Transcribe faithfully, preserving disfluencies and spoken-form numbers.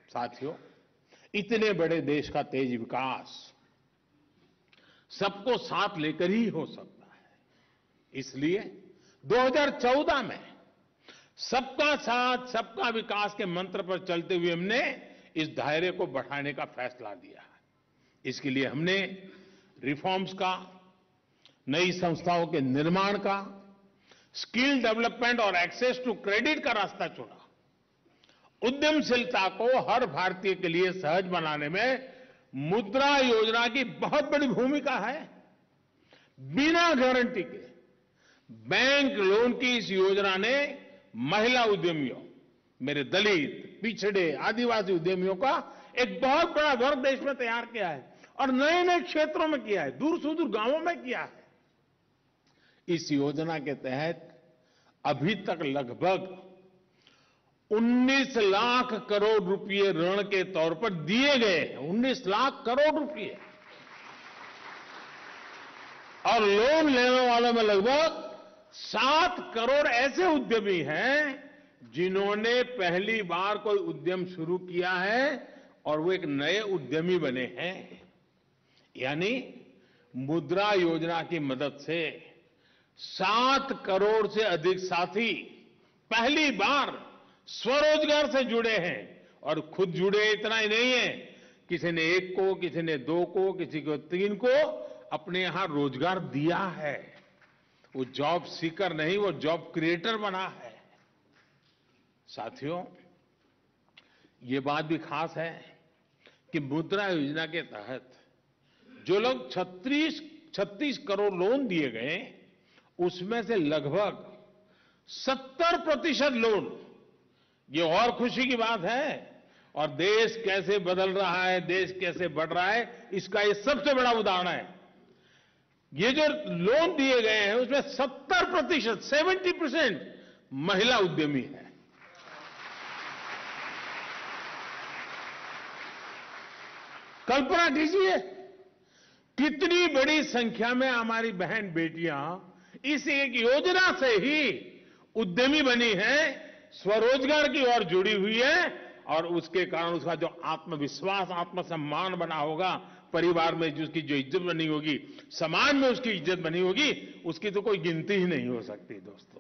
साथियों, इतने बड़े देश का तेज विकास सबको साथ लेकर ही हो सकता है। इसलिए दो हज़ार चौदह में सबका साथ सबका विकास के मंत्र पर चलते हुए हमने इस दायरे को बढ़ाने का फैसला लिया है। इसके लिए हमने रिफॉर्म्स का, नई संस्थाओं के निर्माण का, स्किल डेवलपमेंट और एक्सेस टू क्रेडिट का रास्ता चुना। उद्यमशीलता को हर भारतीय के लिए सहज बनाने में मुद्रा योजना की बहुत बड़ी भूमिका है। बिना गारंटी के बैंक लोन की इस योजना ने महिला उद्यमियों, मेरे दलित, पिछड़े, आदिवासी उद्यमियों का एक बहुत बड़ा वर्ग देश में तैयार किया है और नए नए क्षेत्रों में किया है, दूर सुदूर गांवों में किया है। इस योजना के तहत अभी तक लगभग उन्नीस लाख करोड़ रुपए ऋण के तौर पर दिए गए हैं। उन्नीस लाख करोड़ रुपए और लोन लेने वालों में लगभग सात करोड़ ऐसे उद्यमी हैं जिन्होंने पहली बार कोई उद्यम शुरू किया है और वो एक नए उद्यमी बने हैं। यानी मुद्रा योजना की मदद से सात करोड़ से अधिक साथी पहली बार स्वरोजगार से जुड़े हैं और खुद जुड़े इतना ही नहीं है, किसी ने एक को, किसी ने दो को, किसी को तीन को अपने यहां रोजगार दिया है। वो जॉब सीकर नहीं, वो जॉब क्रिएटर बना है। साथियों, ये बात भी खास है कि मुद्रा योजना के तहत जो लोग छत्तीस छत्तीस करोड़ लोन दिए गए, उसमें से लगभग सत्तर प्रतिशत लोन, ये और खुशी की बात है, और देश कैसे बदल रहा है, देश कैसे बढ़ रहा है, इसका ये सबसे बड़ा उदाहरण है। ये जो लोन दिए गए हैं उसमें सत्तर प्रतिशत सेवेंटी परसेंट महिला उद्यमी है। कल्पना कीजिए कितनी बड़ी संख्या में हमारी बहन बेटियां इस एक योजना से ही उद्यमी बनी है, स्वरोजगार की ओर जुड़ी हुई है और उसके कारण उसका जो आत्मविश्वास, आत्मसम्मान बना होगा, परिवार में जिसकी जो इज्जत बनी होगी, समाज में उसकी इज्जत बनी होगी, उसकी तो कोई गिनती ही नहीं हो सकती दोस्तों।